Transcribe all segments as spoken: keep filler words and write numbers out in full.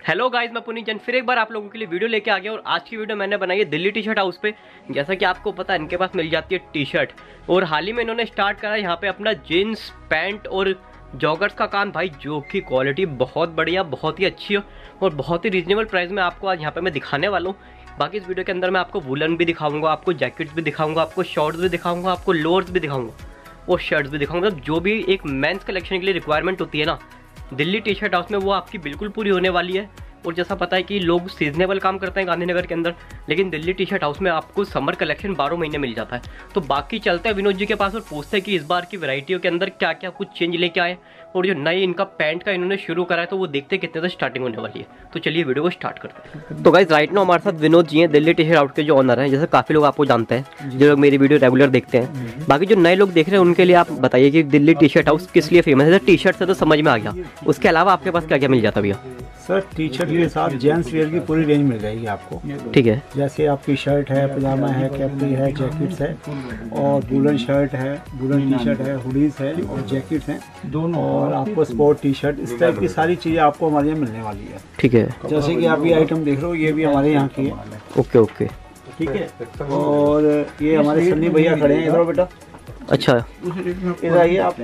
Hello guys, मैं पुनीत जन फिर एक बार आप लोगों के लिए वीडियो लेके आ गया। और आज की वीडियो मैंने बनाई है दिल्ली टी शर्ट हाउस पे। जैसा कि आपको पता है इनके पास मिल जाती है टी शर्ट, और हाल ही में इन्होंने स्टार्ट करा यहाँ पे अपना जीन्स पैंट और जॉगर्स का काम भाई, जो कि क्वालिटी बहुत बढ़िया, बहुत ही अच्छी है और बहुत ही रीजनेबल प्राइस में आपको आज यहाँ पे मैं दिखाने वाला हूँ। बाकी इस वीडियो के अंदर मैं आपको वुलन भी दिखाऊंगा, आपको जैकेट्स भी दिखाऊंगा, आपको शॉर्ट्स भी दिखाऊंगा, आपको लोअर्स भी दिखाऊंगा और शर्ट्स भी दिखाऊंगा। मतलब जो भी एक मेंस कलेक्शन के लिए रिक्वायरमेंट होती है ना, दिल्ली टी शर्ट हाउस में वो आपकी बिल्कुल पूरी होने वाली है। और जैसा पता है कि लोग सीजनेबल काम करते हैं गांधीनगर के अंदर, लेकिन दिल्ली टी शर्ट हाउस में आपको समर कलेक्शन बारह महीने मिल जाता है। तो बाकी चलते हैं विनोद जी के पास और पूछते हैं कि इस बार की वैरायटियों के अंदर क्या क्या कुछ चेंज लेके आए, और जो नई इनका पैंट का इन्होंने शुरू करा है तो वो देखते हैं कितने से स्टार्टिंग होने वाली है। तो चलिए वीडियो को स्टार्ट करते हैं। तो गाइस राइट नाउ हमारे साथ विनोद जी हैं, दिल्ली टी शर्ट हाउस के जो ऑनर हैं। जैसे काफ़ी लोग आपको जानते हैं, जो लोग मेरी वीडियो रेगुलर देखते हैं। बाकी जो नए लोग देख रहे हैं उनके लिए आप बताइए कि दिल्ली टी शर्ट हाउस किस लिए फेमस है। टी शर्ट से तो समझ में आ गया, उसके अलावा आपके पास क्या क्या मिल जाता भैया? सर टी शर्ट के साथ जेंट्स वेयर की पूरी रेंज मिल जाएगी आपको। ठीक है, जैसे आपकी शर्ट है, पजामा है, कैपरी है, जैकेट्स है, और वुलन शर्ट है, वुलन टी शर्ट है, हुडीज है और जैकेट्स हैं दोनों, और आपको स्पोर्ट टी शर्ट, इस टाइप की सारी चीज़ें आपको हमारे यहाँ मिलने वाली है। ठीक है, जैसे कि आप ये आइटम देख रहे हो, ये भी हमारे यहाँ की है। ओके ओके, ठीक है। और ये हमारे सन्नी भैया खड़े हैं, इधर बेटा। अच्छा, इधर आइए आप।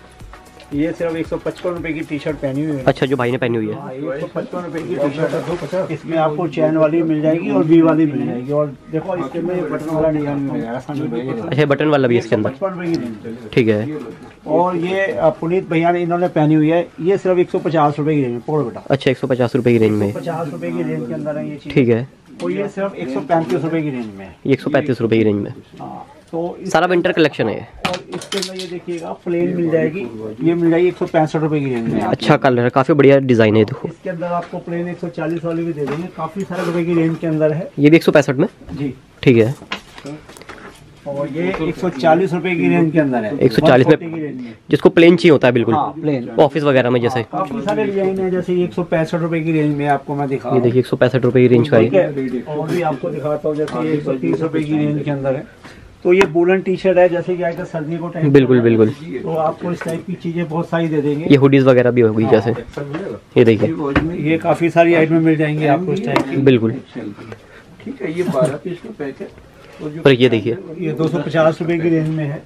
ये सिर्फ एक सौ पचपन रुपए की टी शर्ट पहनी हुई है। अच्छा, जो भाई ने पहनी हुई है एक सौ पचपन रुपए की टी शर्ट है। इसमें आपको चैन वाली मिल जाएगी और वी वाली मिल जाएगी, और देखो इसके में बटन वाला डिजाइन मिल जाएगा। अच्छा, बटन वाला भी है इसके अंदर। पचपन रुपए की। ठीक है। और ये पुनीत भैया ने इन्होंने पहनी हुई है, ये सिर्फ एक सौ पचास रुपए की रेंज में। पकड़ो बेटा। अच्छा, एक सौ पचास रुपए की रेंज में, पचास रुपए की रेंज के अंदर है ये चीज। ठीक है। और ये सिर्फ एक सौ पैंतीस रुपए की रेंज में। एक सौ पैंतीस रुपए की रेंज में। हाँ, तो सारा विंटर कलेक्शन है। और इसके अंदर ये देखिएगा प्लेन मिल जाएगी, ये मिल जाएगी एक सौ पैंसठ रुपए की रेंज में। अच्छा कलर है, काफी बढ़िया डिजाइन है। देखो इसके अंदर आपको प्लेन एक सौ चालीस वाली भी दे देंगे, काफी सारे रुपए की रेंज के अंदर है। ये भी एक सौ पैंसठ में जी। ठीक है। और ये एक सौ चालीस रुपए की रेंज के अंदर है। एक सौ चालीस में, जिसको प्लेन चाहिए होता है बिल्कुल। हाँ, प्लेन ऑफिस वगैरह में जैसे। काफी सारे डिजाइन है, जैसे एक सौ पैंसठ रुपए की रेंज में आपको मैं दिखा। ये देखिए एक सौ पैंसठ रुपए की रेंज का है। और भी आपको दिखाता हूँ, जैसे एक सौ तीस रुपए की रेंज के अंदर है। तो ये वुलन टी शर्ट है, जैसे कि आजकल सर्दी को टाइम। बिल्कुल बिल्कुल। तो आपको इस टाइप की चीजें बहुत सारी दे देंगे। ये हुडीज वगैरह भी होगी जैसे। ये देखिए, ये काफी सारी आइटम मिल जाएंगी आपको इस टाइप की। बिल्कुल। ठीक है, ये बारह पीस का पैक है। और ये देखिए, ये दो सौ पचास रुपए की रेंज में है।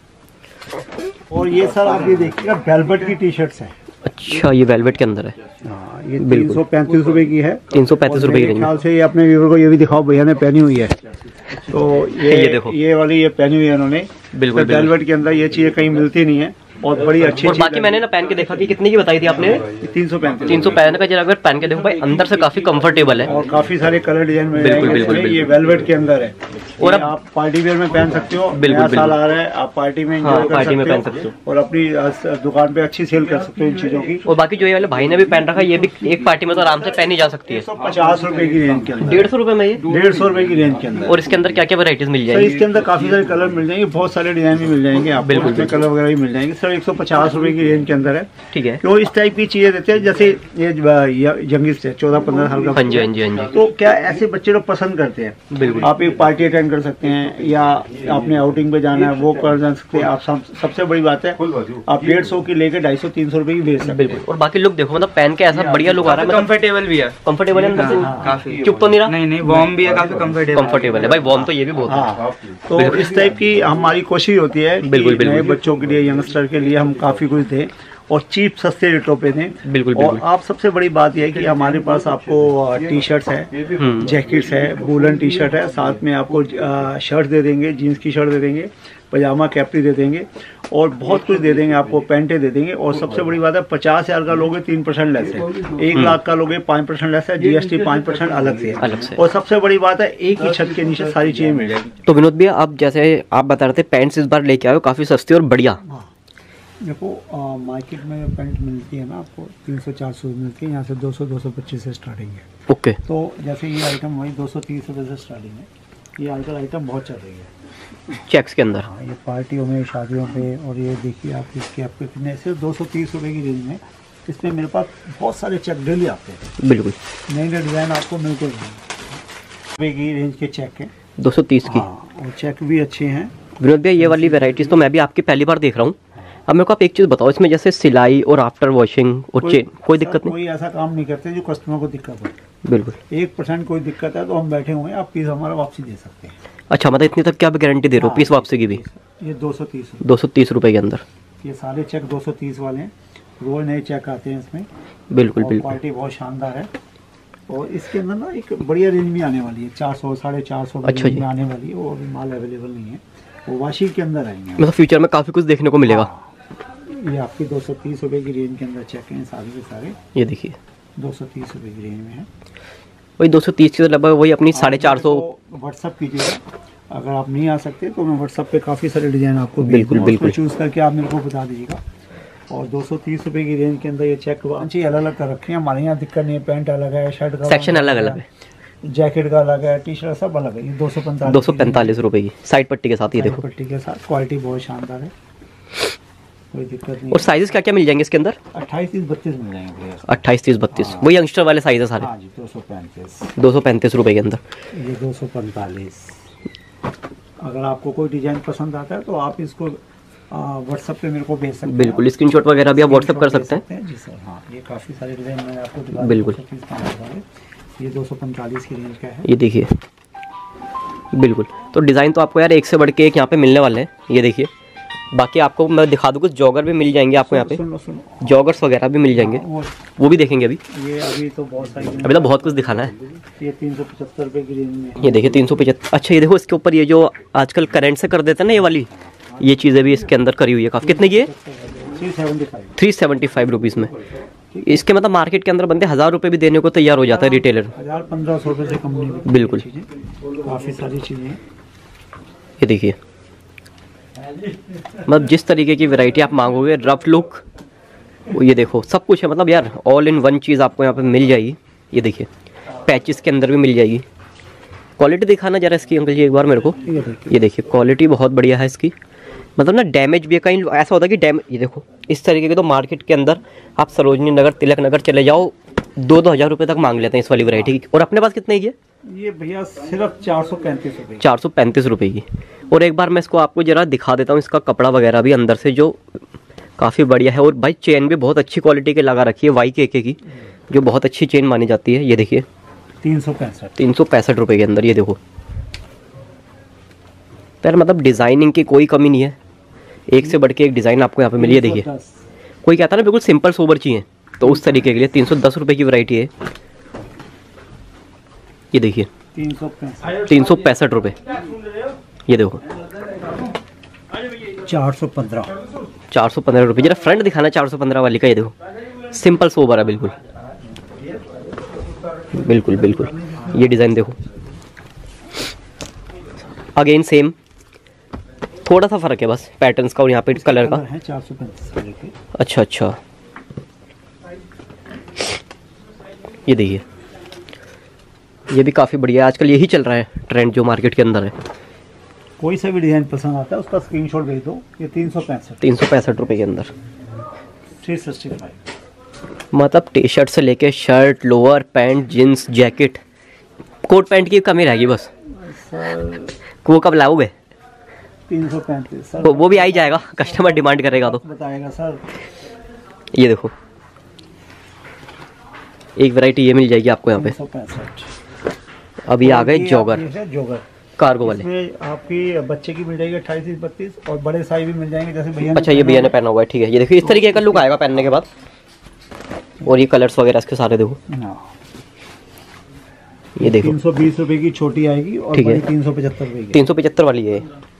और ये सर आप ये देखिएगा वेलवेट की टी शर्ट्स है। अच्छा, ये वेलवेट के अंदर है। हाँ, ये तीन सौ पैंतीस रुपए की है। तीन सौ पैंतीस रुपए की रेंज। ख्याल से ये अपने व्यूअर को ये भी दिखाओ, भैया ने पहनी हुई है। तो ये ये देखो, ये वाली ये पहनी हुई है इन्होंने। बिल्कुल। वेलवेट के अंदर ये चीजें कहीं मिलती नहीं है, और बड़ी अच्छी। और बाकी मैंने ना पहन के देखा कि कितनी की बताई थी आपने? तीन सौ पैंतीस। तीन सौ पैंतीस का। जरा अगर पहन के देखो भाई, अंदर से काफी कंफर्टेबल है और काफी सारे कलर डिजाइन में। बिल्कुल बिल्कुल। ये वेलवेट के अंदर है, और अब आप पार्टी वेयर में पहन सकते हो। बिल्कुल नया साल आ रहा है, आप पार्टी में हाँ, एंजॉय पार्टी में कर पहन सकते सकते हो, और अपनी दुकान पे अच्छी सेल कर सकते हो इन चीजों की। और बाकी जो ये वाले भाई ने भी पहन रखा है, ये भी एक पार्टी में तो आराम से पहनी जा सकती है। एक सौ पचास रुपए की रेंज के अंदर। डेढ़ सौ रुपए में ये डेढ़ सौ रुपए की रेंज के अंदर। और इसके अंदर क्या क्या वैरायटीज मिल सर जाएगी? इसके अंदर काफी सारे कलर मिल जाएंगे, बहुत सारे डिजाइन भी मिल जाएंगे आपको। बिल्कुल, इसमें कलर वगैरह भी मिल जाएंगे। सर एक सौ पचास रुपए की रेंज के अंदर है। ठीक है। क्यों इस टाइप की चीजें देते हैं, जैसे ये जंगीज से चौदह पंद्रह साल का। हाँ जी हाँ जी हाँ जी। तो क्या ऐसे बच्चे लोग पसंद करते हैं। बिल्कुल। आप एक पार्टी अटेंड कर सकते हैं, या आपने आउटिंग पे जाना है वो कर जा सकते हैं आप। सब, सबसे बड़ी बात है, आप डेढ़ सौ की लेकर ढाई सौ तीन सौ रुपए की बेच सकते हैं। बिल्कुल। और बाकी लोग देखो, मतलब पहन के ऐसा बढ़िया लुक आ रहा है, कंफर्टेबल भी है। कंफर्टेबल है अंदर से, काफी चुप तो नहीं रहा। नहीं नहीं, वार्म भी है, काफी कंफर्टेबल कंफर्टेबल है भाई, वार्म तो ये भी बहुत है। हाँ, तो इस टाइप की हमारी कोशिश होती है। बिल्कुल बिल्कुल। बच्चों के लिए, यंगस्टर के लिए हम काफी कुछ दें और चीप सस्ते रेटों पे दें। बिल्कुल और बिल्कुल। आप सबसे बड़ी बात यह है कि हमारे पास आपको टी शर्ट्स है, जैकेट्स है, वुलन टी शर्ट है, साथ में आपको शर्ट दे देंगे, जीन्स की शर्ट दे देंगे, पजामा कैपरी दे देंगे, और बहुत कुछ दे देंगे आपको, पैंटें दे देंगे। और सबसे बड़ी बात है, पचास हजार का लोगे तीन परसेंट लेस है, एक लाख का लोगे पाँच परसेंट लेस है, जीएसटी पाँच परसेंट अलग से है। अलग से। और सबसे बड़ी बात है, एक ही छत के नीचे सारी चीजें मिल जाएगी। तो विनोद भैया, आप जैसे आप बता रहे थे पैंट्स इस बार लेके आए हो काफी सस्ती और बढ़िया। देखो मार्केट में पैंट मिलती है ना आपको तीन सौ चार सौ मिलती है, यहाँ से दो सौ दो सौ पच्चीस से स्टार्टिंग है। ओके। तो जैसे ये आइटम वही दो सौ तीस रुपये से स्टार्टिंग है। ये आजकल आइटम बहुत चल रही है चेक्स के अंदर। हाँ, ये पार्टियों में, शादियों पे। और ये देखिए आप इसके आपके कितने, सिर्फ दो सौ तीस रुपये की रेंज में इसमें मेरे पास बहुत सारे चेक डेली आते हैं। बिल्कुल। नए नए डिज़ाइन आपको मिलते हैं। रुपये की रेंज के चेक हैं, दो सौ तीस की। हाँ, और चेक भी अच्छे हैं। विनोद भैया, ये वाली वेराइटीज़ तो मैं भी आपकी पहली बार देख रहा हूँ। अब मेरे को आप एक चीज़ बताओ, इसमें जैसे सिलाई और आफ्टर वॉशिंग और चेन कोई दिक्कत नहीं? कोई ऐसा काम नहीं करते जो कस्टमर को दिक्कत हो। बिल्कुल। एक परसेंट कोई दिक्कत है तो हम बैठे हुए हैं, आप पीस हमारा वापसी दे सकते हैं। अच्छा, मतलब इतनी तक क्या आप गारंटी दे रहे हो पीस वापसी की भी? ये दो सौ तीस दो सौ तीस रुपये के अंदर ये सारे चेक दो सौ तीस वाले हैं, रोज नए चेक आते हैं इसमें। बिल्कुल बिल्कुल। क्वालिटी बहुत शानदार है और इसके अंदर ना एक बढ़िया रेंज में आने वाली है, चार सौ साढ़े चार सौ अच्छा में आने वाली है। वो अभी माल अवेलेबल नहीं है, वो वाशी के अंदर आएंगे। मतलब फ्यूचर में काफ़ी कुछ देखने को मिलेगा। ये आपकी दो सौ तीस रुपये की रेंज के अंदर चेक हैं सारे के सारे। ये देखिए दो सौ तीस रुपये की रेंज में है। वही दो सौ तीस के लगभग वही अपनी साढ़े चार सौ। व्हाट्सअप कीजिएगा, अगर आप नहीं आ सकते तो मैं व्हाट्सअप पे काफ़ी सारे डिज़ाइन आपको बिल्कुल बिल्कुल चूज़ करके आप मेरे को बता दीजिएगा। और दो सौ तीस रुपये की रेंज के अंदर ये चेक अच्छी अलग अलग कर रखे हैं। हमारे यहाँ दिक्कत नहीं है, पैंट अलग है, शर्ट का सेक्शन अलग अलग है, जैकेट का अलग है, टी शर्ट सब अलग है। ये दो सौ पैंतालीस दो सौ पैंतालीस रुपये की साइड पट्टी के साथ, ये देखो पट्टी के साथ। क्वालिटी बहुत शानदार है, कोई दिक्कत नहीं। और साइजेस क्या क्या मिल जाएंगे इसके अंदर? अट्ठाईस तीस बत्तीस मिल जाएंगे। अट्ठाईस तीस बत्तीस हाँ। वही यंगस्टर वाले साइज है सारे। हाँ जी, दो सौ पैंतीस दो सौ पैंतीस रुपये के अंदर ये दो सौ पैंतालीस। अगर आपको कोई डिज़ाइन पसंद आता है तो आप इसको व्हाट्सएप पे मेरे को भेज सकते हैं। बिल्कुल, स्क्रीनशॉट वगैरह भी आप व्हाट्सएप कर सकते हैं। जी सर, हाँ। ये काफ़ी सारे डिज़ाइन मैंने आपको दिखाया। बिल्कुल। ये दो सौ पैंतालीस की रेंज का है। ये देखिए, बिल्कुल। तो डिज़ाइन तो आपको यार एक से बढ़ के एक यहाँ पे मिलने वाले हैं। ये देखिए, बाकी आपको मैं दिखा दूँ, कुछ जॉगर भी मिल जाएंगे आपको यहाँ पे, सुनो सुनो जॉगर्स वगैरह भी मिल जाएंगे, वो भी देखेंगे अभी। ये अभी तो बहुत सारी, अभी तो बहुत कुछ दिखाना है। ये तीन सौ पचहत्तर रुपये की रेंज में। ये देखिए तीन सौ पचहत्तर। अच्छा, ये देखो इसके ऊपर ये जो आजकल करंट से कर देते हैं ना, ये वाली ये चीज़ें भी इसके अंदर करी हुई है काफ़ी। कितने की है? Three seventy five three seventy five rupees में। इसके मतलब मार्केट के अंदर बंदे हज़ार रुपये भी देने को तैयार हो जाता है रिटेलर। हज़ार पंद्रह सौ रुपये से कम नहीं। बिल्कुल, काफ़ी सारी चीज़ें। ये देखिए, मतलब जिस तरीके की वैरायटी आप मांगोगे, रफ लुक, ये देखो सब कुछ है। मतलब यार ऑल इन वन चीज़ आपको यहाँ पे मिल जाएगी। ये देखिए, पैचेस के अंदर भी मिल जाएगी। क्वालिटी दिखाना जरा इसकी अंकल जी एक बार मेरे को। ये देखिए, क्वालिटी बहुत बढ़िया है इसकी। मतलब ना डैमेज भी कहीं ऐसा होता है कि डैमेज, ये देखो इस तरीके के तो मार्केट के अंदर आप सरोजनी नगर, तिलक नगर चले जाओ, दो दो हज़ार रुपये तक मांग लेते हैं इस वाली वैरायटी की। और अपने पास कितने की है? ये भैया सिर्फ चार सौ पैंतीस रुपये चार सौ पैंतीस रुपये की। और एक बार मैं इसको आपको जरा दिखा देता हूँ, इसका कपड़ा वगैरह भी अंदर से जो काफ़ी बढ़िया है। और भाई चेन भी बहुत अच्छी क्वालिटी के लगा रखी है, वाई के के की, जो बहुत अच्छी चेन मानी जाती है। ये देखिए, तीन सौ पैंसठ तीन सौ पैंसठ रुपये के अंदर। ये देखो यार, मतलब डिज़ाइनिंग की कोई कमी नहीं है, एक से बढ़ के एक डिज़ाइन आपको यहाँ पे मिली है। देखिए, कोई कहता है ना बिल्कुल सिंपल सोबर चाहिए, तो उस तरीके के लिए तीन सौ दस रुपये की वैरायटी है। ये देखिए, तीन सौ पैंसठ तीन सौ पैंसठ रुपये। ये देखो, चार सौ पंद्रह चार सौ पंद्रह रुपये। जरा फ्रंट दिखाना चार सौ पंद्रह वाली का। ये देखो, सिंपल सोबर है बिल्कुल बिल्कुल बिल्कुल। ये डिज़ाइन देखो, अगेन सेम, थोड़ा सा फ़र्क है बस पैटर्न्स का और यहाँ पे कलर का है। चार सौ पैंतीस। अच्छा अच्छा, ये देखिए, ये भी काफ़ी बढ़िया है। आजकल यही चल रहा है ट्रेंड जो मार्केट के अंदर है। कोई सा भी डिज़ाइन पसंद आता है उसका स्क्रीनशॉट भेज दो। ये तीन सौ पैंसठ तीन सौ पैंसठ रुपये के अंदर थ्री सिक्सटी फाइव। मतलब टी शर्ट से लेके shirt, lower, pant, jeans, jacket, coat pant की कमी रहेगी बस। सर वो कब लाओगे? तीन सौ पैंतीस सर। वो, वो भी आ ही जाएगा, कस्टमर डिमांड करेगा तो बताएगा सर। ये देखो, एक वैरायटी ये मिल जाएगी आपको यहाँ पे। तीन सौ पैंसठ। अभी आ गए जॉगर, जॉगर कार्गो वाले। इसमें आपकी बच्चे की मिल जाएगी अट्ठाईस बत्तीस, और बड़े साइज भी मिल जाएंगे जैसे भैया। अच्छा, ये भैया ने पहना हुआ है, ठीक है। ये देखिए, इस तरीके का लुक आएगा पहनने के बाद। और ये कलर्स वगैरह इसके सारे देखो। ये देखो, तीन सौ बीस रुपए की छोटी आएगी और बड़ी तीन सौ पचहत्तर रुपए की। तीन सौ पचहत्तर वाली है।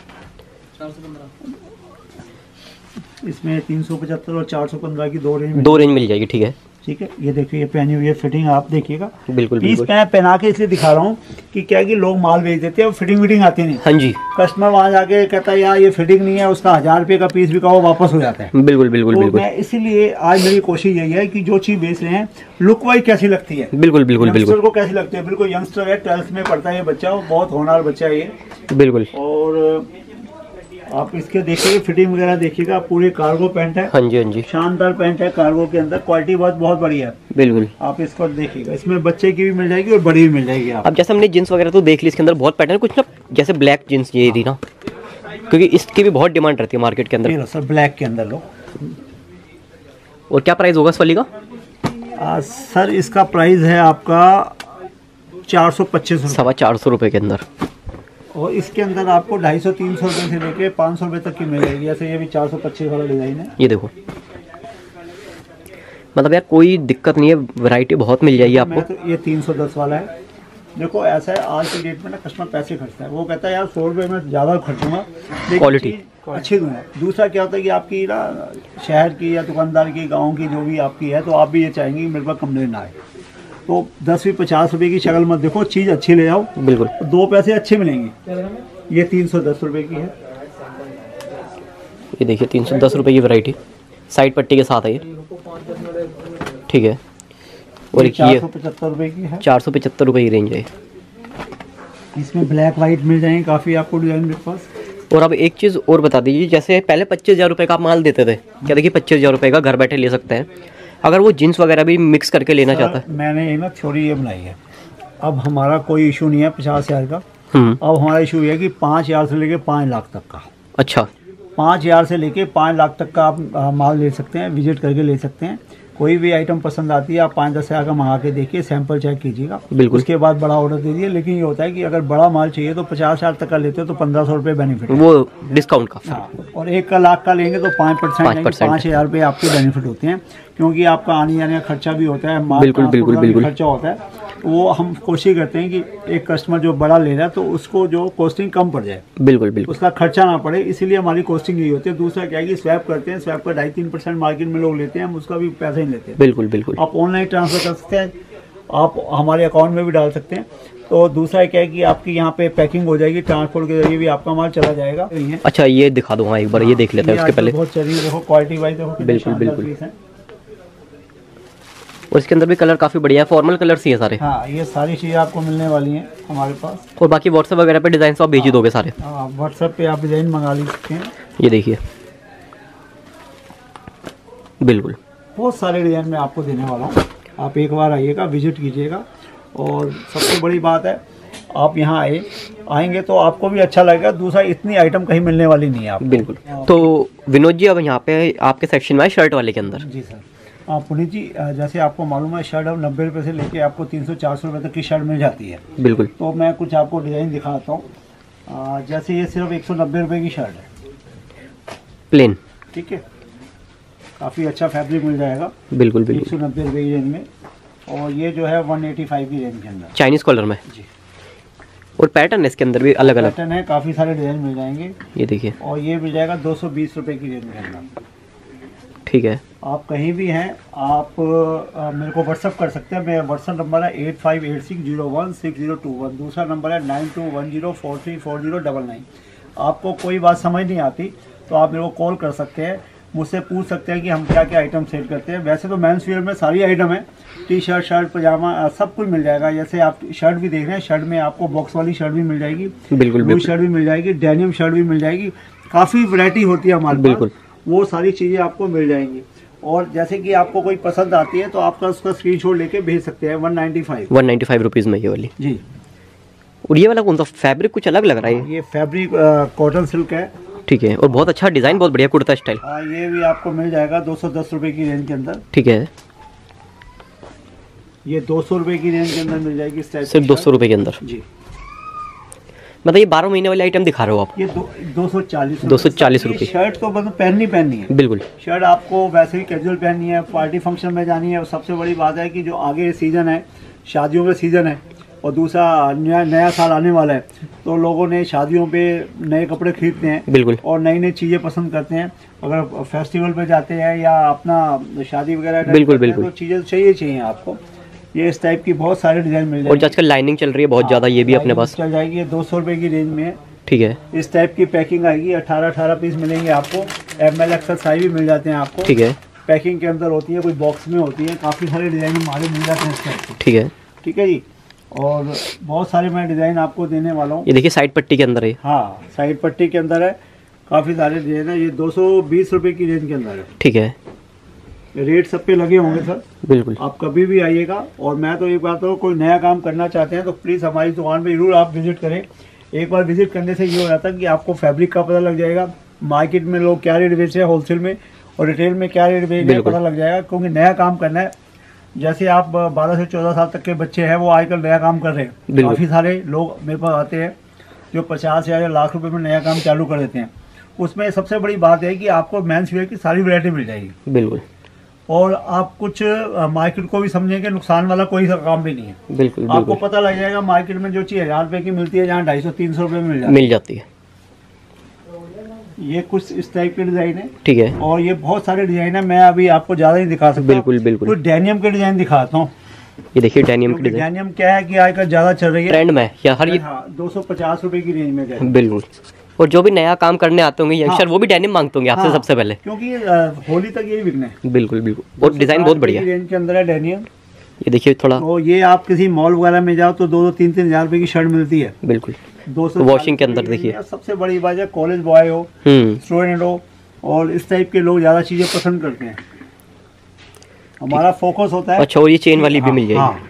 इसमें तीन सौ पचहत्तर और चार सौ पंद्रह की दो रेंज दो रेंज मिल जाएगी, ठीक है। ठीक है, ये देखिए, ये पहनी हुई है फिटिंग, आप देखिएगा। बिल्कुल पीस बिल्कुल। मैं पहना के इसलिए दिखा रहा हूँ कि क्या कि लोग माल बेच देते हैं, फिटिंग विटिंग आती नहीं। हाँ जी, कस्टमर वहाँ जाके कहता है यार ये फिटिंग नहीं है, उसका हजार रुपये का पीस भी कहो वापस हो जाता है। बिल्कुल बिल्कुल तो बिल्कुल। मैं इसीलिए आज मेरी कोशिश यही है कि जो चीज़ बेच रहे हैं लुक वाइज कैसी लगती है, बिल्कुल बिल्कुल बिल्कुल। यंगस्टर को कैसी लगती है। बिल्कुल यंगस्टर है, ट्वेल्थ में पढ़ता है ये बच्चा, वो बहुत होनहार बच्चा है ये। बिल्कुल। और आप इसके देखिए, फिटिंग वगैरह देखिएगा, पूरे कार्गो पैंट है। हाँ जी हाँ जी, शानदार पैंट है कार्गो के अंदर, क्वालिटी बहुत बहुत बढ़िया है। बिल्कुल। आप इसको देखिएगा, इसमें बच्चे की भी मिल जाएगी और बड़ी भी मिल जाएगी। आप अब जैसे हमने जींस वगैरह तो देख ली, इसके अंदर बहुत पैटर्न कुछ ना, जैसे ब्लैक जींस ये थी ना, क्योंकि इसकी भी बहुत डिमांड रहती है मार्केट के अंदर। सर ब्लैक के अंदर लो, और क्या प्राइस होगा इस वाली का? आ, सर इसका प्राइस है आपका चार सौ पच्चीस रुपये, सवा चार सौ रुपये के अंदर। और इसके अंदर आपको ढाई सौ तीन सौ रुपये से लेके पाँच सौ रुपये तक की मिलेगी। ऐसे ये भी चार सौ पच्चीस वाला डिज़ाइन है। ये देखो, मतलब यार कोई दिक्कत नहीं है, वैरायटी बहुत मिल जाएगी आपको। तो ये तीन सौ दस वाला है। देखो ऐसा है, आज की डेट में ना कस्टमर पैसे खर्चता है, वो कहता है यार सौ रुपये में ज़्यादा खर्चूंगा, क्वालिटी अच्छी दूंगा। दूसरा क्या होता है कि आपकी ना शहर की या दुकानदार की, गाँव की जो भी आपकी है, तो आप भी ये चाहेंगे कि मेरे पास कंप्लेन ना आए। तो दस भी पचास रुपए की शक्ल मत देखो, चीज़ अच्छी ले आओ, बिल्कुल दो पैसे अच्छे मिलेंगे। ये तीन सौ दस रुपये की है। ये देखिए तीन सौ दस रुपये की वैरायटी, साइड पट्टी के साथ है ये, ठीक है। और चार सौ पचहत्तर रुपये की है। चार सौ पचहत्तर रुपये की रेंज है। इसमें ब्लैक वाइट मिल जाएंगे काफ़ी आपको डिज़ाइन मेरे पास। और अब एक चीज़ और बता दीजिए, जैसे पहले पच्चीस हज़ार रुपये का आप माल देते थे, क्या देखिए पच्चीस हज़ार रुपये का घर बैठे ले सकते हैं, अगर वो जीन्स वगैरह भी मिक्स करके लेना चाहता है। मैंने ये ना थ्योरी ये बनाई है, अब हमारा कोई इशू नहीं है पचास हज़ार का। हम्म। अब हमारा इशू ये है कि पाँच हज़ार से लेके पाँच लाख तक का। अच्छा, पाँच हज़ार से लेके पाँच लाख तक का आप आ, माल ले सकते हैं, विजिट करके ले सकते हैं। कोई भी आइटम पसंद आती है, आप पाँच दस हज़ार का मंगा के देखिए, सैंपल चेक कीजिएगा, बिल्कुल। उसके बाद बड़ा ऑर्डर दे दीजिए। लेकिन ये होता है कि अगर बड़ा माल चाहिए तो पचास हज़ार तक का लेते हो तो पंद्रह सौ रुपये बेनिफिट है, वो डिस्काउंट का। हाँ, और एक का लाख का लेंगे तो पाँच परसेंट पाँच हज़ार रुपये आपके बेनिफिट होते हैं, क्योंकि आपका आने जाने का खर्चा भी होता है, माल बिल्कुल बिल्कुल बिल्कुल खर्चा होता है। वो हम कोशिश करते हैं कि एक कस्टमर जो बड़ा ले रहा है तो उसको जो कॉस्टिंग कम पड़ जाए, बिल्कुल बिल्कुल, उसका खर्चा ना पड़े, इसीलिए हमारी कॉस्टिंग यही होती है। दूसरा क्या है कि स्वैप करते हैं, स्वैप का ढाई तीन परसेंट मार्केट में लोग लेते हैं, हम उसका भी पैसा ही लेते हैं। बिल्कुल बिल्कुल, आप ऑनलाइन ट्रांसफर कर सकते हैं, आप हमारे अकाउंट में भी डाल सकते हैं। तो दूसरा क्या है कि आपकी यहाँ पे पैकिंग हो जाएगी, ट्रांसपोर्ट के जरिए भी आपका माल चला जाएगा। अच्छा ये दिखा दो, हाँ एक बार ये देख लेते हैं उसके पहले। बहुत चलिए, देखो क्वालिटी वाइज देखो, बिल्कुल बिल्कुल। और इसके अंदर भी कलर काफ़ी बढ़िया है, फॉर्मल कलर ही है सारे। हाँ, ये सारी चीज़ें आपको मिलने वाली हैं हमारे पास। और बाकी व्हाट्सएप वगैरह पे डिज़ाइन आप भेज ही दोगे सारे? हाँ, व्हाट्सएप पे आप डिज़ाइन मंगा ले सकते हैं। ये देखिए, बिल्कुल बहुत सारे डिज़ाइन मैं आपको देने वाला हूँ, आप एक बार आइएगा, विजिट कीजिएगा। और सबसे बड़ी बात है, आप यहाँ आए आएंगे तो आपको भी अच्छा लगेगा। दूसरा, इतनी आइटम कहीं मिलने वाली नहीं है आपको। बिल्कुल। तो विनोद जी, अब यहाँ पे आपके सेक्शन में है शर्ट वाले के अंदर। जी सर। हाँ पुनीत जी, जैसे आपको मालूम है, शर्ट अब नब्बे रुपये से लेके आपको तीन सौ चार सौ रुपये तक की शर्ट मिल जाती है। बिल्कुल। तो मैं कुछ आपको डिज़ाइन दिखाता हूँ। जैसे ये सिर्फ एक सौ नब्बे रुपये की शर्ट है, प्लेन, ठीक है, काफ़ी अच्छा फैब्रिक मिल जाएगा। बिल्कुल बिल्कुल, एक सौ नब्बे रुपये की रेंज में। और ये जो है वन एटी फाइव की रेंज के अंदर, चाइनीज़ कॉलर में जी। और पैटर्न है इसके अंदर भी अलग अलग पैटर्न है, काफ़ी सारे डिज़ाइन मिल जाएंगे। ये देखिए, और ये मिल जाएगा दो सौ बीस रुपये की रेंज के अंदर, ठीक है। आप कहीं भी हैं, आप आ, मेरे को व्हाट्सअप कर सकते हैं। मेरा व्हाट्सअप नंबर है eight five eight six zero one six zero two one. दूसरा नंबर है nine two one zero four three four zero double nine. आपको कोई बात समझ नहीं आती तो आप मेरे को कॉल कर सकते हैं, मुझसे पूछ सकते हैं कि हम क्या क्या आइटम सेल करते हैं। वैसे तो मेंस वियर में सारी आइटम है, टी शर्ट, शर्ट, पजामा, सब कुछ मिल जाएगा। जैसे आप शर्ट भी देख रहे हैं, शर्ट में आपको बॉक्स वाली शर्ट भी मिल जाएगी, बिल्कुल, ब्लू शर्ट भी मिल जाएगी, डेनिम शर्ट भी मिल जाएगी, काफ़ी वैरायटी होती है हमारे बिल्कुल। पास, वो सारी चीज़ें आपको मिल जाएंगी। और जैसे कि आपको कोई पसंद आती है तो आपका उसका स्क्रीनशॉट लेके भेज सकते हैं। One ninety five one ninety five rupees में ये वाली जी। और ये वाला कौन सा फैब्रिक कुछ अलग लग रहा है? ये फैब्रिक कॉटन सिल्क है, ठीक है। और बहुत अच्छा डिज़ाइन, बहुत बढ़िया कुर्ता स्टाइल। आ, ये भी आपको मिल जाएगा दो सौ दस रुपये की रेंज के अंदर, ठीक है। ये दो सौ रुपये की रेंज के अंदर मिल जाएगी इस टाइप, सिर्फ दो सौ रुपये के अंदर जी। मतलब ये बारह महीने वाली आइटम दिखा रहे हो आप? ये दो सौ चालीस दो सौ चालीस रुपये। शर्ट तो मतलब पहननी पहननी है, बिल्कुल। शर्ट आपको वैसे भी कैजुअल पहननी है, पार्टी फंक्शन में जानी है। और सबसे बड़ी बात है कि जो आगे सीज़न है, शादियों का सीज़न है, और दूसरा नया नया साल आने वाला है, तो लोगों ने शादियों पे नए कपड़े खरीदते हैं, बिल्कुल, और नई नई चीज़ें पसंद करते हैं। अगर फेस्टिवल पे जाते हैं या अपना शादी वगैरह, बिल्कुल बिल्कुल, तो चीज़ें चाहिए चाहिए आपको। ये इस टाइप की बहुत सारे डिज़ाइन मिल जाएंगे। और आजकल लाइनिंग चल रही है बहुत ज़्यादा, ये भी अपने पास चल जाएगी। ये दो सौ रुपये की रेंज में है, ठीक है। इस टाइप की पैकिंग आएगी, अठारह अठारह पीस मिलेंगे आपको। एम एल एक्सल साइज भी मिल जाते हैं आपको, ठीक है। पैकिंग के अंदर होती है, कोई बॉक्स में होती है, काफ़ी सारे डिज़ाइन हमारे मिल जाते हैं इस टाइप के, ठीक है, ठीक है जी। और बहुत सारे मैं डिज़ाइन आपको देने वाला हूँ। ये देखिए साइड पट्टी के अंदर है, हाँ साइड पट्टी के अंदर है, काफ़ी सारे डिज़ाइन है। ये दो सौ बीस रुपये की रेंज के अंदर है, ठीक है। रेट सब पे लगे होंगे सर, बिल्कुल। आप कभी भी आइएगा। और मैं तो एक बात तो, कोई नया काम करना चाहते हैं तो प्लीज़ हमारी दुकान पे जरूर आप विजिट करें। एक बार विजिट करने से ये हो जाता है कि आपको फैब्रिक का पता लग जाएगा, मार्केट में लोग क्या रेट बेच रहे हैं होलसेल में, और रिटेल में क्या रेट बेच रहे हैं पता लग जाएगा, क्योंकि नया काम करना है। जैसे आप बारह से चौदह साल तक के बच्चे हैं, वो आजकल नया काम कर रहे हैं। काफ़ी सारे लोग मेरे पास आते हैं जो पचास या लाख रुपए में नया काम चालू कर देते हैं। उसमें सबसे बड़ी बात है कि आपको मेंस वेयर की सारी वैरायटी मिल जाएगी। बिल्कुल। और आप कुछ मार्केट को भी समझेंगे, नुकसान वाला कोई सा काम भी नहीं है। बिल्कुल, बिल्कुल। आपको पता लग जाएगा मार्केट में जो चीज़ हजार रुपए की मिलती है, जहाँ ढाई सौ तीन सौ रुपये में मिल जाती मिल जाती है। ये कुछ इस टाइप के डिजाइन है, ठीक है। और ये बहुत सारे डिजाइन है, मैं अभी आपको ज्यादा नहीं दिखा सकता। बिल्कुल बिल्कुल। कुछ डेनियम के डिजाइन दिखाता हूँ। ये देखिए डेनियम की डिजाइन। डेनियम क्या है कि आजकल ज्यादा चल रही है, ट्रेंड में या हर ये हाँ, दो सौ पचास रुपए की रेंज में है। बिल्कुल। और जो भी नया काम करने आते होंगे यंगस्टर, हाँ, वो भी डेनिम मांगते होंगे आपसे, हाँ, सबसे पहले, क्योंकि होली तक यही बिकना है। बिल्कुल बिल्कुल। और डिजाइन बहुत बढ़िया है। रेंज के अंदर है डेनियम। ये देखिए थोड़ा, तो ये आप किसी मॉल वगैरह में जाओ तो दो दो तीन तीन हजार रुपए की शर्ट मिलती है। बिल्कुल। दो सौ वॉशिंग के अंदर देखिए। सबसे बड़ी बात है, कॉलेज बॉय हो, स्टूडेंट हो, और इस टाइप के लोग ज्यादा चीजें पसंद करते हैं। हमारा फोकस होता है। अच्छा, और ये चेन वाली भी मिल जाएगी। हाँ,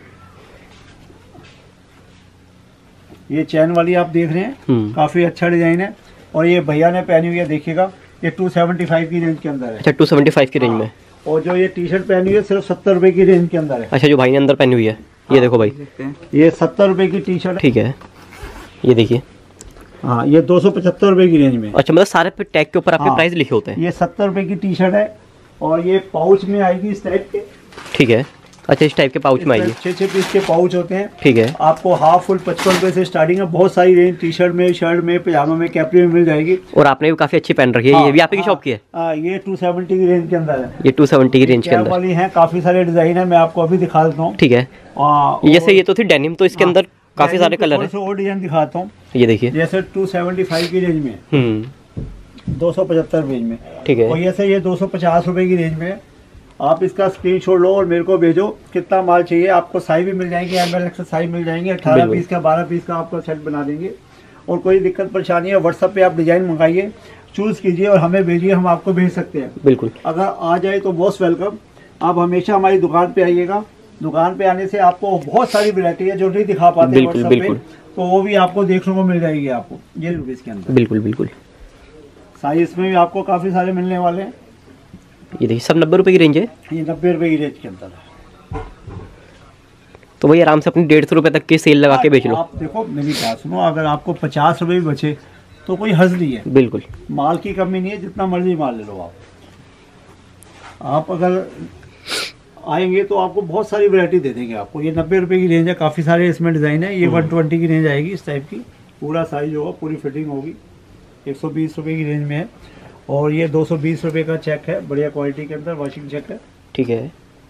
ये चैन वाली आप देख रहे हैं, काफी अच्छा डिजाइन है। और ये भैया ने पहनी हुई है, देखिएगा, ये दो सौ पचहत्तर की रेंज के अंदर है। अच्छा, दो सौ पचहत्तर की रेंज में। और जो ये टी शर्ट पहनी हुई है सिर्फ सत्तर रुपए की रेंज के अंदर है। अच्छा, जो भाई ने अंदर पहनी हुई है, ये देखो भाई, ये सत्तर रुपए की टी शर्ट, ठीक है। ये देखिए, हाँ, ये दो सौ पचहत्तर रुपए की रेंज में। अच्छा, मतलब सारे पे टैग के ऊपर आपके प्राइस लिखे होते हैं। ये सत्तर रुपए की टी शर्ट है, और ये पाउच में आएगी इस टाइप के, ठीक है। अच्छा, इस टाइप के पाउच में आएगी, छः छः पीस के पाउच होते हैं, ठीक है। आपको हाफ फुल पचपन रुपए से स्टार्टिंग है। बहुत सारी रेंज टी शर्ट में, शर्ट में, पजामा में, कैपरी में मिल जाएगी। और आपने भी काफी अच्छी पहन रखी है। हाँ, ये भी आपकी शॉप की है। आ, ये दो सौ सत्तर की रेंज के अंदर है। ये दो सौ सत्तर की रेंज के अंदर वाली है, काफी सारे डिजाइन है, मैं आपको अभी दिखा देता हूँ, ठीक है। जैसे ये तो थी डेनिम, तो इसके अंदर काफी सारे कलर है। और डिजाइन दिखाता हूँ, ये देखिए, जैसे दो सौ पचहत्तर की रेंज में, दो सौ पचहत्तर रेंज में, ठीक है। और जैसे ये दो सौ पचास रुपए की रेंज में, आप इसका स्क्रीनशॉट लो और मेरे को भेजो कितना माल चाहिए। आपको साइज भी मिल जाएंगे, एम एल एक्स साइज मिल जाएंगे, अठारह पीस का, बारह पीस का आपको सेट बना देंगे। और कोई दिक्कत परेशानी है, व्हाट्सएप पे आप डिजाइन मंगाइए, चूज कीजिए और हमें भेजिए, हम आपको भेज सकते हैं। बिल्कुल। अगर आ जाए तो मोस्ट वेलकम। आप हमेशा हमारी दुकान पे आइएगा। दुकान पे आने से आपको बहुत सारी वैरायटी है जो नहीं दिखा पाते व्हाट्सएप पे, तो वो भी आपको देखने को मिल जाएगी आपको ये रुपीस के अंदर। बिल्कुल बिल्कुल। साइज इसमें भी आपको काफी सारे मिलने वाले हैं। ये देखिए, सब नब्बे रुपए की रेंज है। ये नब्बे रुपए की रेंज के अंदर है। तो वही आराम से अपनी डेढ़ सौ रुपए तक की सेल लगा के बेच लो। आप देखो, मेरी बात सुनो, अगर आपको पचास रुपए भी बचे तो कोई हर्ज नहीं है। बिल्कुल, माल की कमी नहीं है, जितना मर्जी माल ले लो आप। आप अगर आएंगे तो आपको बहुत सारी वैरायटी दे देंगे आपको। ये नब्बे रुपए की रेंज है, काफ़ी सारे इसमें डिज़ाइन है। ये वन ट्वेंटी की रेंज आएगी, इस टाइप की, पूरा साइज होगा, पूरी फिटिंग होगी। एक सौ बीस रुपए की रेंज में है। और ये दो सौ बीस रुपए का चेक है, बढ़िया क्वालिटी के अंदर, वॉशिंग चेक है, ठीक है।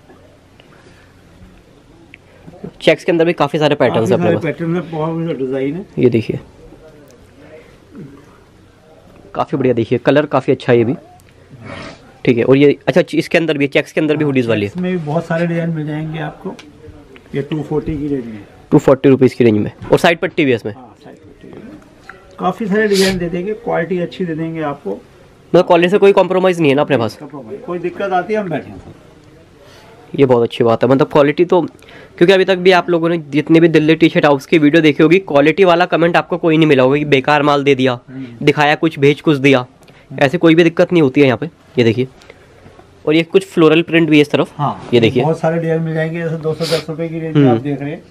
चेक्स के अंदर भी काफ़ी सारे पैटर्न्स हैं अपने पास। पैटर्न में बहुत डिज़ाइन है। ये देखिए, काफ़ी बढ़िया, देखिए कलर काफ़ी अच्छा है ये भी, ठीक है। और ये अच्छा, इसके अंदर भी, चेक्स के अंदर भी हुडीज वाली है। इसमें भी बहुत सारे डिजाइन मिल जाएंगे आपको। ये टू फोर्टी की रेंज में, टू फोर्टी रुपीज़ की रेंज में। और साइड पट्टी भी है इसमें। हाँ, साइड पट्टी भी। काफ़ी सारे डिजाइन दे देंगे, क्वालिटी अच्छी दे देंगे आपको। मतलब क्वालिटी से कोई कॉम्प्रोमाइज़ नहीं है ना अपने पास। कोई दिक्कत आती है हम बैठे हैं। ये बहुत अच्छी बात है, मतलब क्वालिटी तो, क्योंकि अभी तक भी आप लोगों ने जितने भी दिल्ली टी शर्ट हाउस की वीडियो देखी होगी, क्वालिटी वाला कमेंट आपको कोई नहीं मिला होगा कि बेकार माल दे दिया, दिखाया कुछ, भेज कुछ दिया। ऐसी कोई भी दिक्कत नहीं होती है यहाँ पे। ये देखिए, और ये कुछ फ्लोरल प्रिंट भी है इस तरफ। हाँ, ये देखिए, बहुत सारे डिजाइन मिल जाएंगे। जैसे दो सौ दस रुपए की रेंज में आप देख रहे हैं।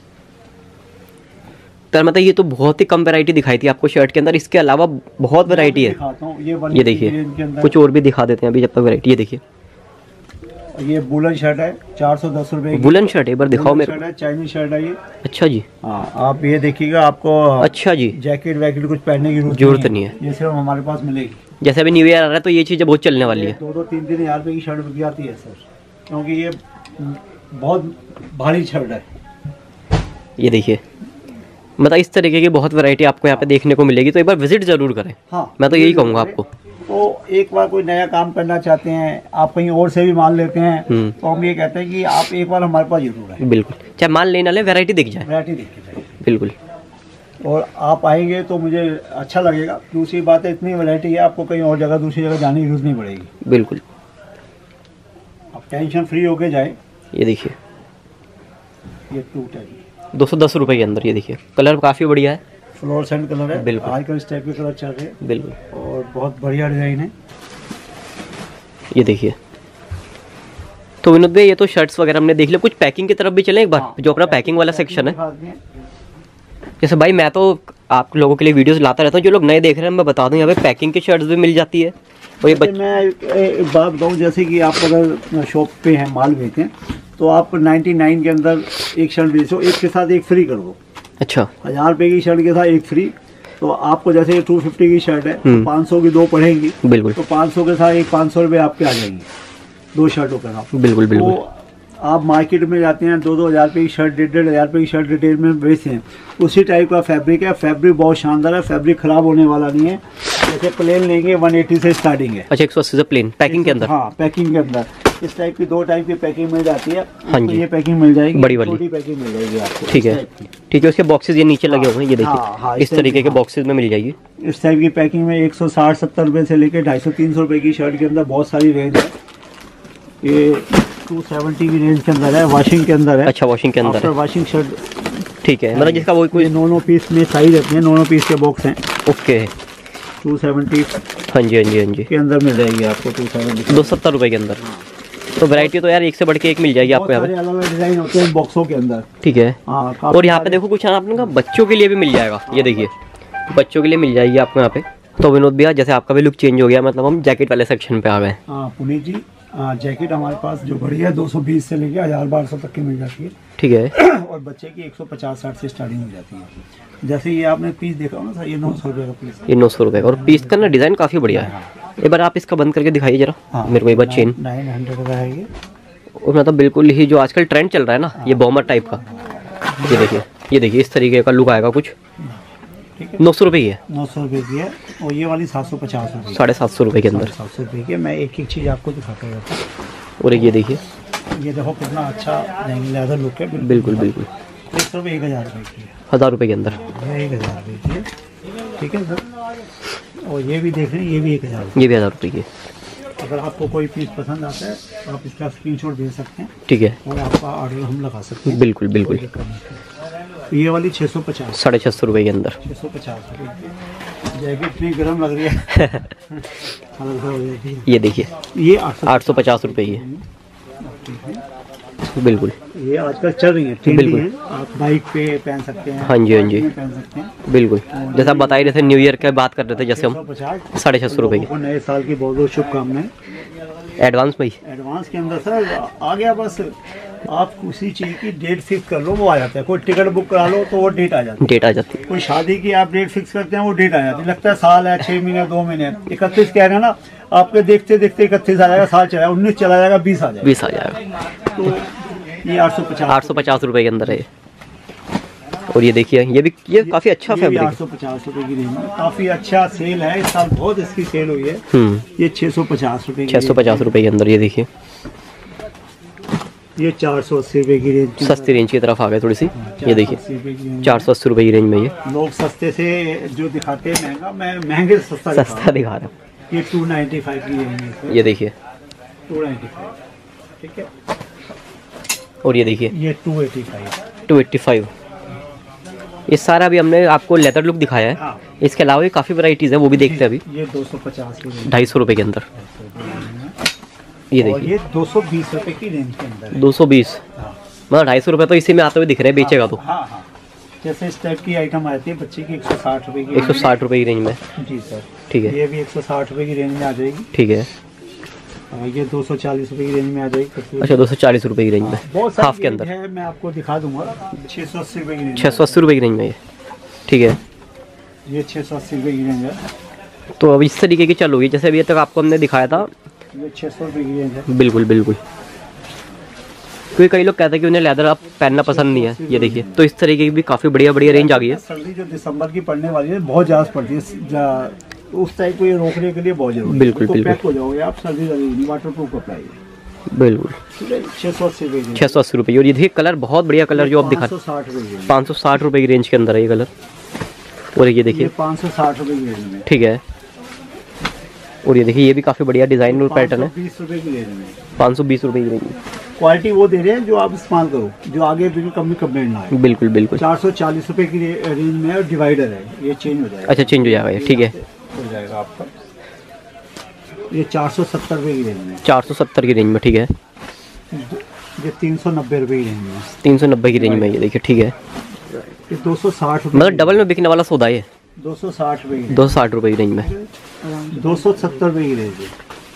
तो मतलब ये तो बहुत ही कम वैरायटी दिखाई थी आपको शर्ट के अंदर, इसके अलावा बहुत वैरायटी है। ये, ये देखिए, कुछ और भी दिखा देते हैं अभी जब तक वैरायटी। ये देखिए, ये वुलन शर्ट है, चार सौ दस रुपए की। वुलन शर्ट एक बार दिखाओ मेरे को। चाइनीज शर्ट है ये। अच्छा जी, हाँ, आप ये देखिएगा, आपको अच्छा जी जैकेट वैकेट कुछ पहनने की जरूरत नहीं है, ये सिर्फ हमारे पास मिलेगी। जैसे अभी न्यू ईयर आ रहा है तो ये चीज़ें बहुत चलने वाली है। दो दो तीन तीन हजार रुपए की शर्ट बिक जाती है सर, क्योंकि ये बहुत भारी शर्ट है। ये देखिए, मतलब इस तरीके की बहुत वैरायटी आपको यहाँ पे देखने को मिलेगी, तो एक बार विजिट जरूर करें। हाँ, मैं तो यही कहूँगा आपको। तो एक बार कोई नया काम करना चाहते हैं, आप कहीं और से भी माल लेते हैं, तो हम ये कहते हैं कि आप एक बार हमारे पास जरूर आए। बिल्कुल, चाहे माल लेना ले, वैरायटी दिख जाए, वैरायटी दिख जाए। बिल्कुल, और आप आएंगे तो मुझे अच्छा लगेगा। दूसरी बात है, इतनी वैरायटी है, आपको कहीं और जगह, दूसरी जगह जाने की जरूरत नहीं पड़ेगी। बिल्कुल, आप टेंशन फ्री होके जाए। ये देखिए, ये टूट है दो सौ दस रुपये के अंदर। ये देखिए, कलर काफ़ी बढ़िया है, फ्लोरेसेंट कलर है। बिल्कुल, आजकल इस टाइप के कलर चल रहे हैं। बिल्कुल, और बहुत बढ़िया डिजाइन है। ये देखिए, तो विनोद भाई ये तो शर्ट्स वगैरह हमने देख लिया, कुछ पैकिंग की तरफ भी चले एक बार, जो अपना पैकिंग वाला सेक्शन है। जैसे भाई मैं तो आप लोगों के लिए वीडियोस लाता रहता हूँ, जो लोग नए देख रहे हैं मैं बता दूं यहाँ पे पैकिंग की शर्ट्स भी मिल जाती है। और ये बच... मैं एक बात बताऊँ, जैसे कि आप अगर शॉप पे हैं माल बेचें तो आप निन्यानवे के अंदर एक शर्ट बेचो, एक के साथ एक फ्री कर दो। अच्छा, हजार रुपये की शर्ट के साथ एक फ्री, तो आपको जैसे टू फिफ्टी की शर्ट है तो पाँच सौ की दो पड़ेंगी, बिल्कुल, तो पाँच सौ के साथ एक पाँच सौ रुपये आपके आ जाएंगे दो शर्टों के साथ। बिल्कुल बिल्कुल। तो आप मार्केट में जाते हैं दो दो हज़ार रुपये की शर्ट, डेढ़ डेढ़ हज़ार रुपये की शर्ट रिटेल में बेचते हैं, उसी टाइप का फैब्रिक है। फैब्रिक बहुत शानदार है, फैब्रिक खराब होने वाला नहीं है। जैसे प्लेन लेंगे एक सौ अस्सी से स्टार्टिंग है। अच्छा, एक सौ अस्सी से प्लेन पैकिंग के अंदर? हाँ, पैकिंग के अंदर इस टाइप की दो टाइप की पैकिंग मिल जाती है। हाँ जी, ये पैकिंग मिल जाएगी, बड़ी वाली छोटी पैकिंग मिल जाएगी आपको। ठीक है ठीक है, उसके बॉक्सेस ये नीचे लगे हुए हैं, ये देखिए इस तरीके के बॉक्सेस में मिल जाएगी। इस टाइप की पैकिंग में एक सौ साठ सत्तर रुपये से लेकर ढाई सौ तीन सौ रुपये की शर्ट के अंदर बहुत सारी रेंज है। ये दो सौ सत्तर की रेंज के अंदर है, वॉशिंग के अंदर है। अच्छा, वॉशिंग के अंदर है, वॉशिंग शर्ट। ठीक है, मतलब जिसका वो कोई नौ नौ पीस में साइज रहती है, नौ नौ पीस के बॉक्स हैं। ओके, दो सौ सत्तर। हाँ जी हाँ जी हाँ जी, के अंदर मिल जाएगी आपको दो सौ सत्तर दो सौ सत्तर रुपये के अंदर। तो वैरायटी तो यार एक से बढ़ के एक मिल जाएगी आपको यहाँ पे, अलग अलग डिजाइन होते हैं बॉक्सों के अंदर। ठीक है, और यहाँ पे देखो कुछ आपने कहा बच्चों के लिए भी मिल जाएगा, ये देखिए बच्चों के लिए मिल जाएगी आपको यहाँ पे। तो विनोद भैया जैसे आपका भी लुक चेंज हो गया, मतलब हम जैकेट वाले सेक्शन पे आ गए। हाँ पुनीत जी, जैकेट हमारे पास जो बढ़िया दो सौ बीस से लेके हजार बारह सौ तक की मिल जाती है। ठीक है, और बच्चे की एक सौ पचास साठ से स्टार्टिंग हो जाती है। जैसे ये आपने पीस देखा हो ना सर, ये नौ सौ रुपये का पीस, ये नौ सौ रुपये का, और पीस का ना डिज़ाइन काफ़ी बढ़िया है। एक बार आप इसका बंद करके दिखाइए जरा। हाँ, मेरे को एक बार चेन नाइन हंड्रेड का है ये, और मतलब बिल्कुल ही जो आजकल ट्रेंड चल रहा है ना, ये बॉमर टाइप का। ये देखिए ये देखिए इस तरीके का लुक आएगा कुछ। नौ सौ रुपये की है, नौ सौ रुपये की है, और ये वाली सात सौ पचास रुपये, साढ़े सात सौ रुपये के अंदर, सात सौ रुपये की। मैं एक एक चीज़ आपको दिखाता रहता हूँ। और ये देखिए, ये देखो कितना अच्छा लेदर लुक है। बिल्कुल बिल्कुल, एक सौ एक हज़ार रुपये की है, हज़ार रुपये के अंदर, एक हज़ार रुपये की है। ठीक है सर, और ये भी देख रहे हैं, ये भी एक हज़ार, ये भी हज़ार रुपये की है। अगर आपको कोई पीस पसंद आता है तो आप इसका स्क्रीनशॉट भेज सकते हैं। ठीक है, और आपका ऑर्डर हम लगा सकते हैं। बिल्कुल बिल्कुल। ये वाली छः सौ पचास, साढ़े छः सौ रुपये के अंदर, छः सौ पचास रुपये। जैकेट इतनी गर्म लग रही है। ये देखिए ये आठ सौ पचास रुपये की है। बिल्कुल, ये आजकल चल रही है, बिल्कुल है। आप बाइक पे पहन सकते हैं। हाँ जी हाँ जी, पहन सकते हैं। बिल्कुल, जैसा आप बता रहे थे न्यू ईयर की बात कर रहे थे, जैसे हम साढ़े छः सौ रुपये की। नए साल की बहुत बहुत शुभकामनाएं। एडवांस भाई, एडवांस के अंदर सर आ गया, बस आप किसी चीज़ की डेट फिक्स कर लो वो आ जाता है। कोई टिकट बुक करा लो तो वो डेट आ जाती है, डेट आ जाती है। कोई शादी की आप डेट फिक्स करते हैं वो डेट आ जाती है। लगता है साल है, छः महीने, दो महीने, इकतीस कह रहे हैं ना, आपके देखते देखते इकतीस आ जाएगा, साल चला उन्नीस चला जाएगा, बीस आ जाएगा, बीस आ जाएगा। तो ये आठ सौ पचास आठ सौ पचास रुपये के अंदर है। और ये देखिए ये भी, ये काफ़ी अच्छा फैब्रिक है, आठ सौ पचास रुपये की रेंज में काफ़ी अच्छा सेल है इस साल, बहुत इसकी सेल हुई है। ये छः सौ पचास रुपये छः सौ पचास रुपये के अंदर। ये देखिए ये चार सौ अस्सी रुपये की रेंज, सस्ती रेंज की तरफ आ गए थोड़ी सी। ये देखिए चार सौ अस्सी रुपये की रेंज में, ये लोग सस्ते से जो दिखाते हैं महंगा, मैं महंगे से सस्ता सस्ता दिखा रहा हूँ। ये टू नाइन्टी फाइव की रेंज में, ये देखिए टू नाइन्टी फाइव। ठीक है, और ये देखिए ये two eighty five two eighty five. ये सारा भी हमने आपको लेदर लुक दिखाया है। हाँ। इसके अलावा भी काफ़ी वैराइटीज़ है, वो भी देखते हैं अभी। ये दो सौ पचास ढाई सौ रुपये के अंदर। ये देखिए ये दो सौ बीस रुपये की रेंज के अंदर, दो सौ बीस, मतलब ढाई सौ रुपये तो इसी में आते हुए दिख रहे हैं, बेचेगा तो। हाँ हाँ, जैसे इस टाइप की आइटम आती है बच्चे की एक सौ साठ रुपये की, एक सौ साठ रुपये की रेंज में। जी सर, ठीक है, ये भी एक सौ साठ रुपये की रेंज में आ जाएगी। ठीक है, ये दो सौ चालीस रुपये की रेंज में आ जाएगी। अच्छा, दो सौ चालीस रुपये की रेंज में, बहुत हाफ के अंदर है, मैं आपको दिखा दूंगा। छः सौ अस्सी रुपये की रेंज, छः सौ अस्सी रुपये की रेंज में ये। ठीक है, ये छः सौ अस्सी रुपये की रेंज है। तो अब इस तरीके की चालू होगी, जैसे अभी तक आपको हमने दिखाया था, ये छः सौ रुपये की रेंज है। बिल्कुल बिल्कुल, क्योंकि कई लोग कहते हैं कि उन्हें लेदर आप पहनना पसंद नहीं है। ये देखिए, तो इस तरीके की भी काफ़ी बढ़िया बढ़िया रेंज आ गई है। सर्दी जो दिसंबर की पड़ने वाली है, बहुत ज़्यादा पड़ती है, उस टाइप को ये रोकने के लिए बहुत जरूरी। बिल्कुल बिल्कुल, पैक हो जाओगे आप, सर्दी लगेगी, वाटर प्रूफ कपड़ा है। बिल्कुल, छः सौ अस्सी रुपये छः सौ अस्सी रुपये। और ये देखिए कलर बहुत बढ़िया कलर जो आप दिखा, पाँच सौ साठ रुपये की रेंज के अंदर है ये कलर। और ये देखिए पाँच सौ साठ रुपये की रेंज में। ठीक है, और ये देखिए ये भी काफ़ी बढ़िया डिज़ाइन और पैटर्न है, बीस रुपये की रेंज में, पाँच सौ बीस रुपये की रेंज में। क्वालिटी वो दे रहे हैं जो आप इस्तेमाल करो, जो आगे बिल्कुल कम कंप्लेंट ना आए। बिल्कुल बिल्कुल, चार सौ चालीस रुपये की रेंज में, और डिवाइडर है, ये चेंज हो जाएगा। अच्छा, चेंज हो जाएगा ये। ठीक है, हो जाएगा आपका। ये चार सौ सत्तर रुपये की रेंज में, चार सौ सत्तर की रेंज में। ठीक है, ये तीन सौ नब्बे रुपये की रेंज में, तीन सौ नब्बे की रेंज में ये देखिए, ठीक है। ये दो सौ साठ मतलब डबल में बिकने वाला सौदा है। दो सौ साठ रुपये की, दो सौ साठ रुपये की रेंज में, दो सौ सत्तर रुपये की रेंज है,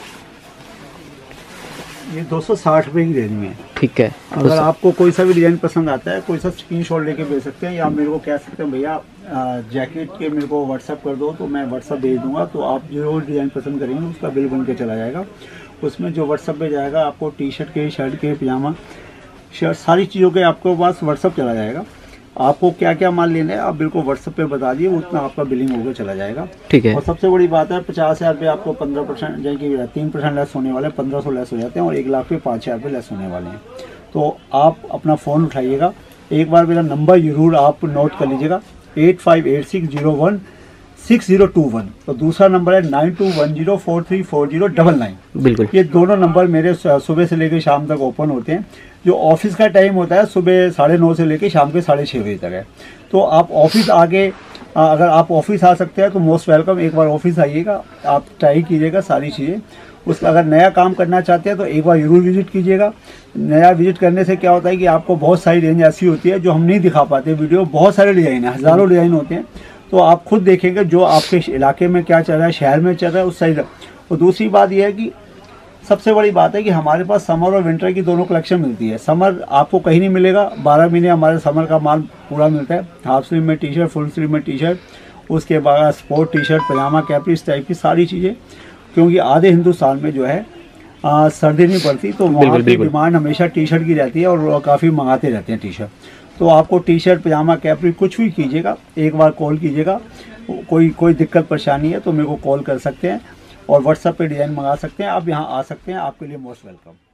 ये दो सौ साठ रुपये की रेंज में है। ठीक है। अगर आपको कोई सा भी डिज़ाइन पसंद आता है, कोई सा स्क्रीनशॉट लेके भेज सकते हैं, या आप मेरे को कह सकते हैं भैया जैकेट के मेरे को व्हाट्सअप कर दो, तो मैं व्हाट्सअप भेज दूंगा। तो आप जो डिज़ाइन पसंद करेंगे उसका बिल बन के चला जाएगा। उसमें जो व्हाट्सअप पे जाएगा आपको टी शर्ट के, शर्ट के, पजामा, शर्ट, सारी चीज़ों के आपको पास व्हाट्सअप चला जाएगा। आपको क्या क्या माल लेना है आप बिल्कुल व्हाट्सएप पे बता दिए, उतना आपका बिलिंग होकर चला जाएगा। ठीक है। और सबसे बड़ी बात है, पचास हज़ार रुपये आपको पंद्रह परसेंट यानी तीन परसेंट लेस होने वाले, पंद्रह सौ लेस हो जाते हैं, और एक लाख पे पाँच हज़ार रुपये लेस होने वाले हैं। तो आप अपना फ़ोन उठाइएगा, एक बार मेरा नंबर ज़रूर आप नोट कर लीजिएगा, eight five eight six zero one six zero two one. तो दूसरा नंबर है nine two one zero four three four zero double nine. बिल्कुल, ये दोनों नंबर मेरे सुबह से लेकर शाम तक ओपन होते हैं। जो ऑफिस का टाइम होता है सुबह साढ़े नौ से लेकर शाम के साढ़े छः बजे तक है। तो आप ऑफिस आगे, अगर आप ऑफिस आ सकते हैं तो मोस्ट वेलकम, एक बार ऑफिस आइएगा, आप ट्राई कीजिएगा सारी चीज़ें। उसका अगर नया काम करना चाहते हैं तो एक बार ज़रूर विजिट कीजिएगा। नया विजिट करने से क्या होता है कि आपको बहुत सारी रेंज ऐसी होती है जो हम नहीं दिखा पाते वीडियो, बहुत सारे डिज़ाइन है, हज़ारों डिज़ाइन होते हैं। तो आप खुद देखेंगे जो आपके इलाके में क्या चल रहा है, शहर में चल रहा है, उस साइड। और दूसरी बात यह है कि सबसे बड़ी बात है कि हमारे पास समर और विंटर की दोनों कलेक्शन मिलती है। समर आपको कहीं नहीं मिलेगा, बारह महीने हमारे समर का माल पूरा मिलता है। हाफ स्लीव में टी शर्ट, फुल स्लीव में टी शर्ट, उसके बाद स्पोर्ट टी शर्ट, पजामा, कैपरी, इस टाइप की सारी चीज़ें। क्योंकि आधे हिंदुस्तान में जो है आ, सर्दी नहीं पड़ती, तो वहाँ की डिमांड हमेशा टी शर्ट की रहती है और काफ़ी मंगाते रहते हैं टी शर्ट। तो आपको टी शर्ट, पजामा, कैपरी कुछ भी कीजिएगा, एक बार कॉल कीजिएगा। कोई कोई दिक्कत परेशानी है तो मेरे को कॉल कर सकते हैं, और व्हाट्सएप पे डिज़ाइन मंगा सकते हैं। आप यहाँ आ सकते हैं, आपके लिए मोस्ट वेलकम।